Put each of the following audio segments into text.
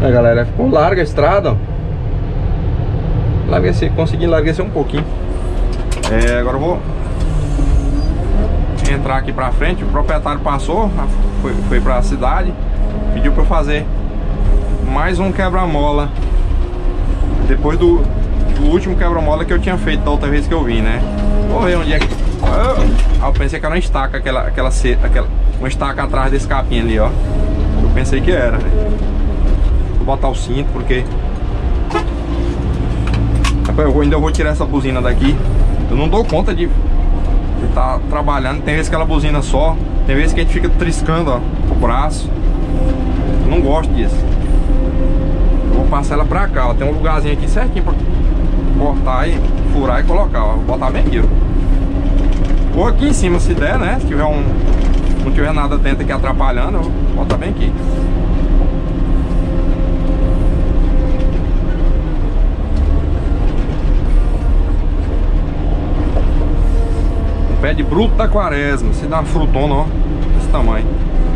É, galera, ficou larga a estrada, ó. Consegui enlarguecer um pouquinho. Agora eu vou entrar aqui pra frente. O proprietário passou, foi pra cidade, pediu pra eu fazer mais um quebra-mola depois do último quebra-mola que eu tinha feito da outra vez que eu vim, né? Vou ver onde é que... eu pensei que era uma estaca, uma estaca atrás desse capim ali, ó. Eu pensei que era, né? Vou botar o cinto porque... eu ainda vou tirar essa buzina daqui. Eu não dou conta de estar trabalhando. Tem vezes que ela buzina só, tem vezes que a gente fica triscando, ó, o braço. Eu não gosto disso. Eu vou passar ela pra cá, ó. Tem um lugarzinho aqui certinho pra cortar e furar e colocar, ó. Vou botar bem aqui, ó. Ou aqui em cima se der, né? Se tiver não tiver nada dentro aqui atrapalhando, eu vou botar bem aqui. Pé de bruto da quaresma. Se dá uma frutona, ó, desse tamanho.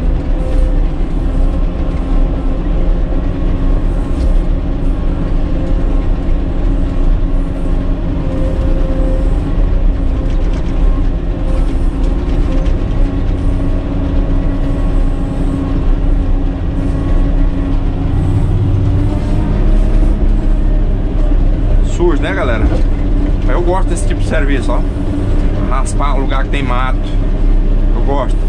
Sujo, né, galera? Eu gosto desse tipo de serviço, ó. Raspar lugar que tem mato. Eu gosto.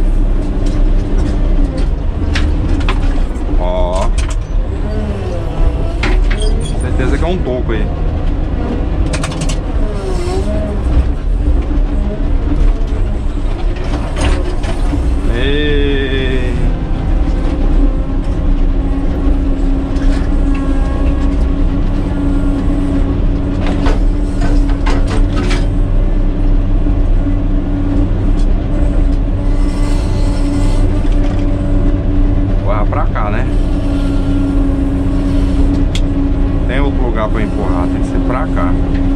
Ó. Certeza que é um toco aí. E... pra empurrar, tem que ser pra cá.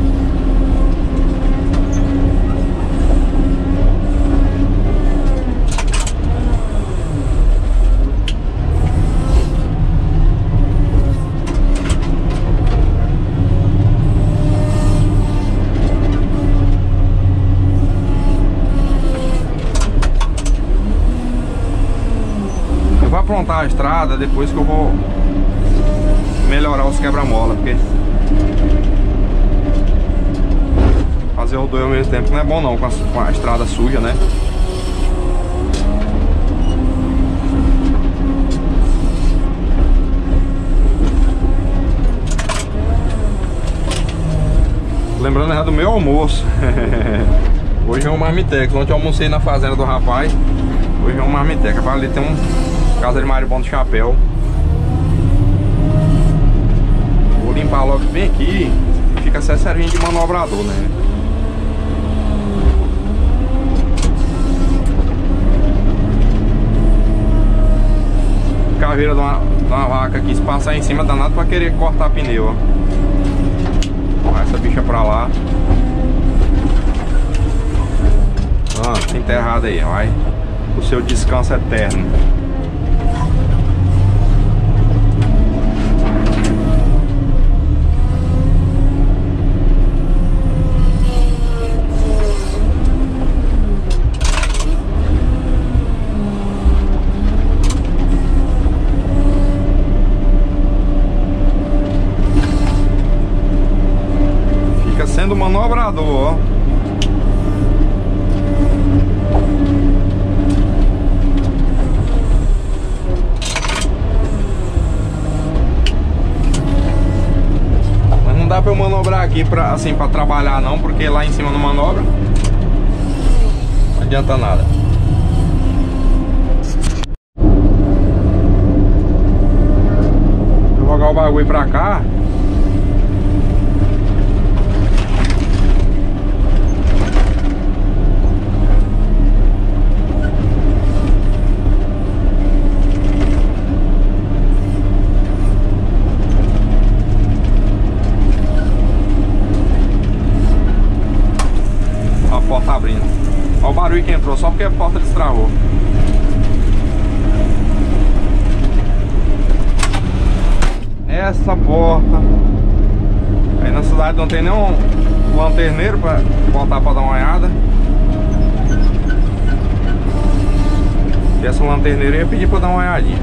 Eu vou aprontar a estrada depois que eu vou melhorar os quebra-mola, porque fazer o dois ao mesmo tempo não é bom não, com a estrada suja, né? Lembrando já do meu almoço. Hoje é um marmitex. Ontem eu almocei na fazenda do rapaz. Hoje é um marmitex. Ali tem casa de maribão do chapéu. Vou limpar logo bem aqui. Fica até servindo de manobrador, né? Caveira de uma vaca aqui, se passar em cima danado pra querer cortar pneu, ó. Vai essa bicha pra lá. Tá enterrada aí, vai. O seu descanso eterno. Sendo manobrador, ó. Mas não dá pra eu manobrar aqui pra trabalhar não, porque lá em cima não manobra. Não adianta nada. Vou jogar o bagulho pra cá. Porta abrindo. Olha o barulho que entrou, só porque a porta destravou. essa porta. Aí na cidade não tem nenhum lanterneiro pra botar pra dar uma olhada. E essa lanterneira ia pedir pra dar uma olhadinha.